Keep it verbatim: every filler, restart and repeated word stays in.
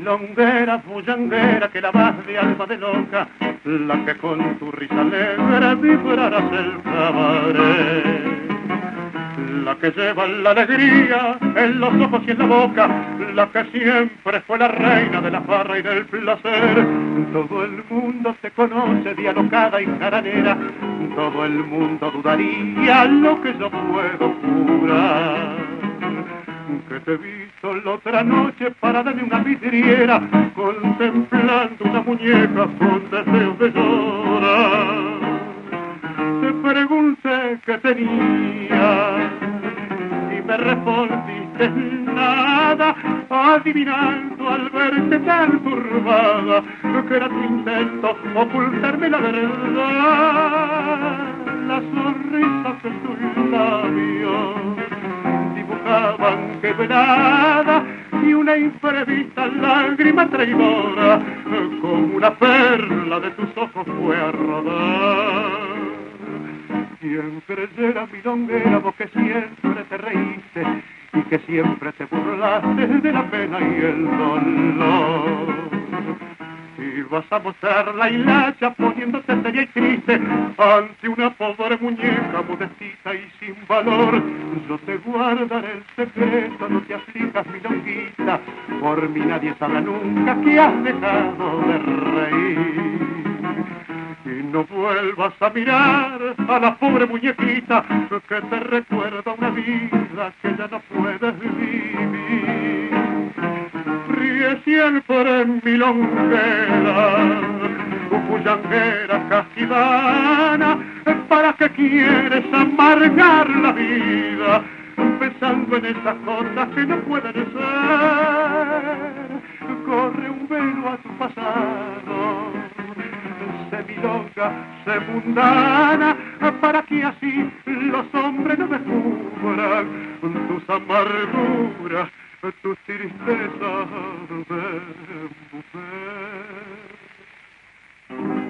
milonguera, bullanguera, que la vas de alma de loca, la que con tu risa alegre vibrarás el cabaret. La que lleva la alegría en los ojos y en la boca, la que siempre fue la reina de la farra y del placer. Todo el mundo te conoce de alocada y jaranera, todo el mundo dudaría lo que yo puedo jurar. Que te he visto la otra noche parada en una vidriera, contemplando una muñeca con deseo de llorar. Te pregunté qué tenía y me respondiste nada, adivinando al verte tan turbada que era tu intento ocultarme la verdad. La sonrisa que tus labios dibujaban quebrada y una imprevista lágrima traidora como una perla de tus ojos fue a rodar. Quien creyera milonguera, vos que siempre te reíste y que siempre te burlaste de la pena y el dolor. Y vas a mostrar la hilacha poniéndote seria y triste ante una pobre muñeca modestita y sin valor. Yo te guardaré el secreto, no te aflijas milonguita, por mí nadie sabrá nunca que has dejado de reír. Y no vuelvas a mirar a la pobre muñequita que te recuerda una vida que ya no puedes vivir. Ríe siempre en milonguera, bullanguera casquivana, ¿para qué quieres amargar la vida pensando en esas cosas que no pueden ser? Corre un velo a tu pasado, sé milonga, sé mundana, para que así los hombres no descubran tus amarguras, tus tristezas de mujer.